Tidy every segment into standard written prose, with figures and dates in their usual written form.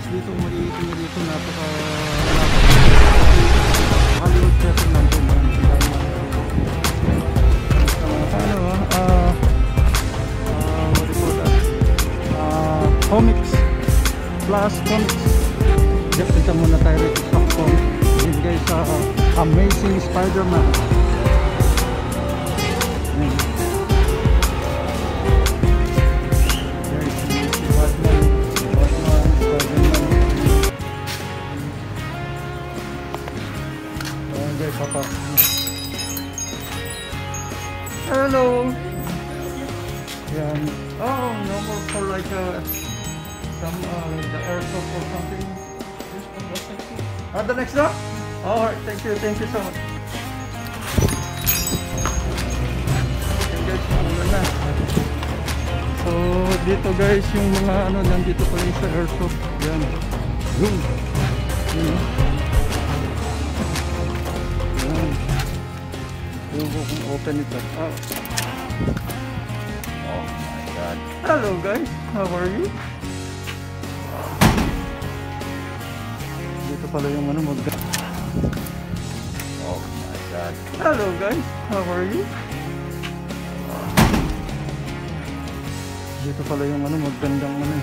guys, dito maliitin na dito, napaka Hollywood Theater natin. What do you call that? Comics plus comics. Punta muna tayo rito sa comics. This guys, Amazing Spider-Man. Hello. Yeah. Oh, no more for like some the airsoft or something. The next door? All right. Thank you so much. Okay, guys, na. So dito guys yung mga ano nandito pa rin sa airsoft. Yan. Boom. Open it up. Oh my god. Hello guys, how are you? Dito pala yung ano mag. Oh my god. Hello guys, how are you? Dito pala yung ano magandang ano.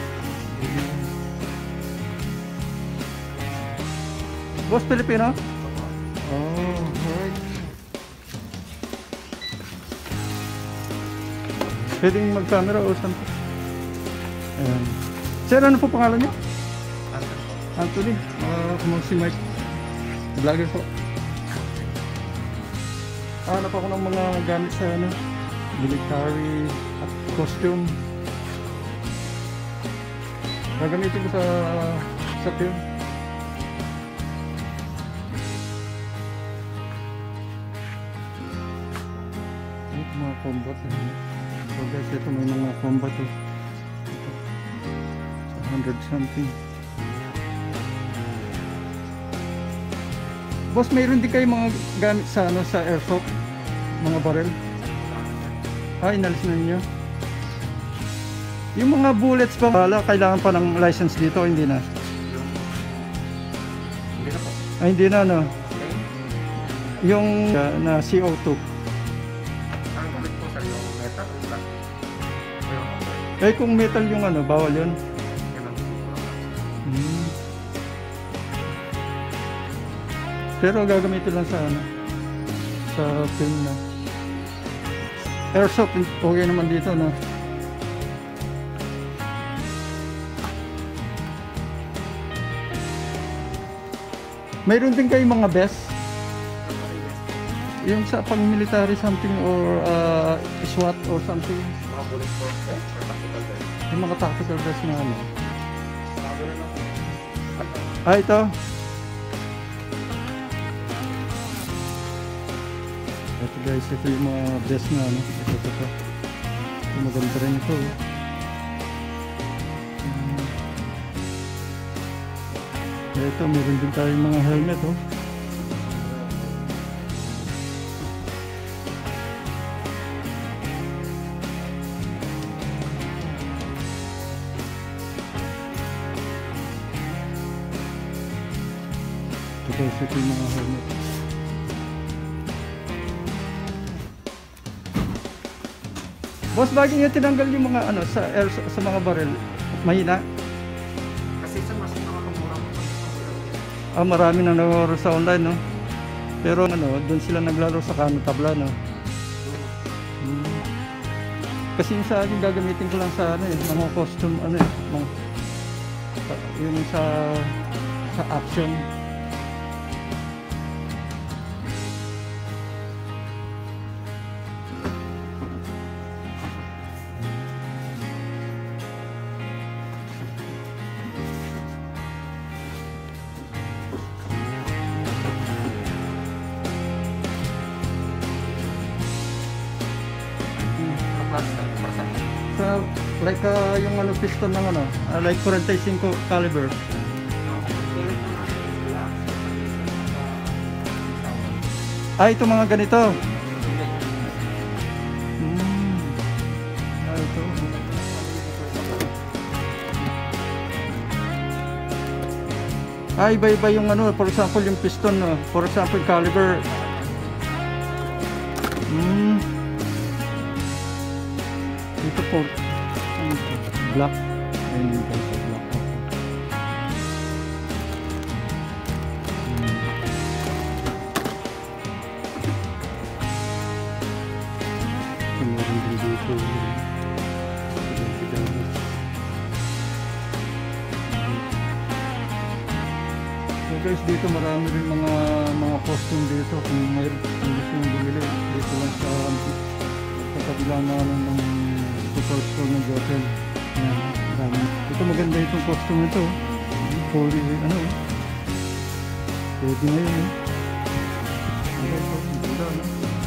Boss Filipino? Oh, right. Pwedeng mag-camera o something. Ayan. Sir, ano po pangalan niyo? Anthony. Kumang si Mike. Vlogger po. Hanap ako ng mga gamit sa ano, military at costume. Gagamitin ko sa film. Ito mga combat. So guys, ito may mga combat ito. 100 something. Boss, mayroon din kayo mga gamit sa ano, sa airsoft, mga barrel. Inalis na niyo. Yung mga bullets pa wala, kailangan pa ng license dito, hindi na. Hindi na po. Hindi na no. Yung na CO2. Eh kung metal yung ano, bawal yun? Pero gagamitin lang sa ano, sa film na. Airsoft, okay naman dito no? Mayroon din kayong mga vest? Yung sa pang military something or SWAT or something? Mga bulletproof vest or tactical vest? Yung mga tactical vest na ano? Ito? Ito guys, ito yung mga vest na ano? Ito. Maganda rin ito. Ito, meron din tayong mga helmet oh. Ito yung mga helmet. Boss, bagay nyo tinanggal yung mga ano sa air, sa mga barrel. Mahina? Kasi sa mas nakakamura. Marami nang naglaro sa online no. Pero ano, doon sila naglaro sa tabla no. Kasi yung sa akin gagamitin ko lang sa ano mga costume ano mga, yung sa action. Sa like yung ano piston ng ano, like 45 caliber. Ito mga ganito. Ito. Iba-iba yung ano, for example yung piston, no? For example caliber. Dito po black. Ayun yung guys, black. Meron din dito. So guys, dito marami rin mga costume dito. Kung gusto nyo bumili dito lang sa kabila namin ng superstore ng Gothel. Yan, marami. Ito maganda itong costume ito. Fully ano, pwede na yun. Ito, maganda, no?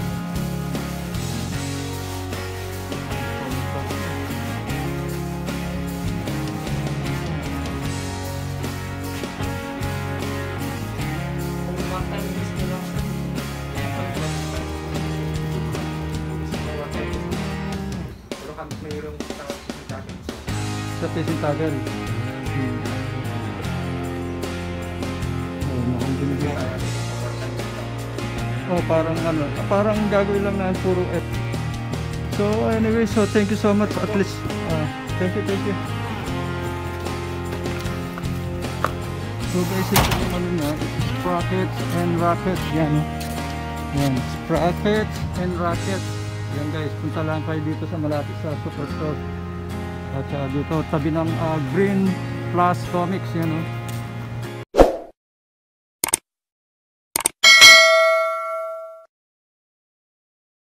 Sa Pisintagal. Oh, parang ano, parang gagawin lang na puro F. So anyway, so thank you so much at least. Thank you. So guys, ito naman na sprockets and rockets. Yan. Sprockets and rockets. Yan guys, punta lang kayo dito sa malapit sa Superstore. At dito tabi ng Green Plus Comics, yan, no?